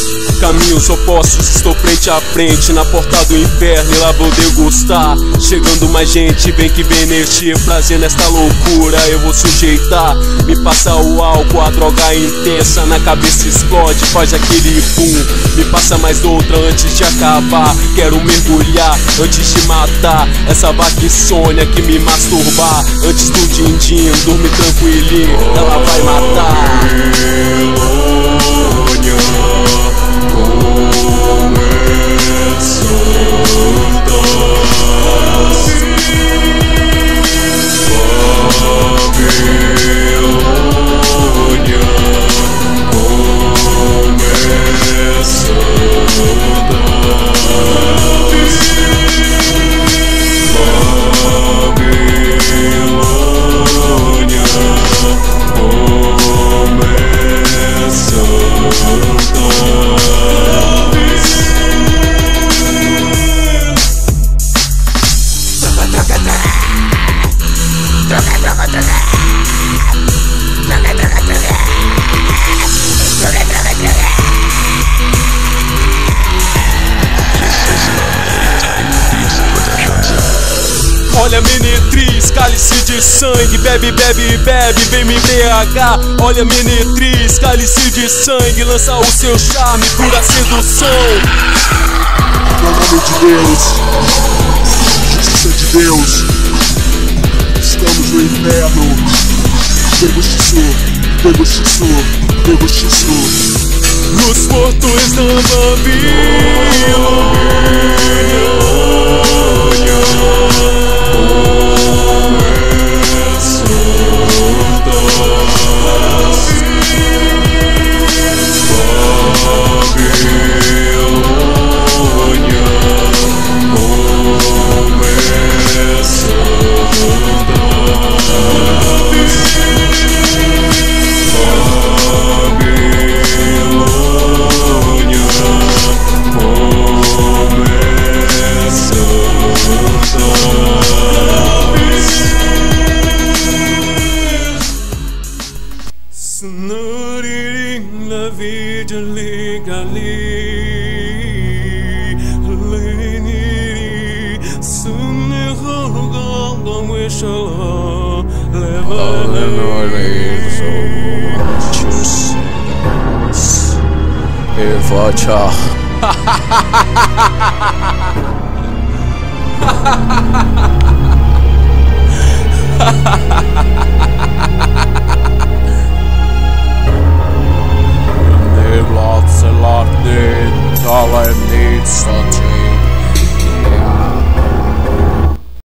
Caminhos opostos, estou frente a frente na porta do inferno e lá vou degustar. Chegando mais gente, vem que vem neste prazer, nesta loucura eu vou sujeitar. Me passa o álcool, a droga intensa, na cabeça explode, faz aquele boom. Me passa mais outra antes de acabar, quero mergulhar antes de matar essa vaca insônia que me masturbar. Antes do din-din, dorme tranquilinho, ela vai matar. Olha meretriz, cálice de sangue, bebe, bebe, bebe, vem me embriagar. Olha meretriz, cálice de sangue, lança o seu charme, cura a sedução. No nome de Deus, justiça de Deus, estamos no inferno. Degustiçu. Nos portões da Babilônia. La vie de l'égali, l'ennemi, ce n'est pas comme Inch'Allah, Evacha.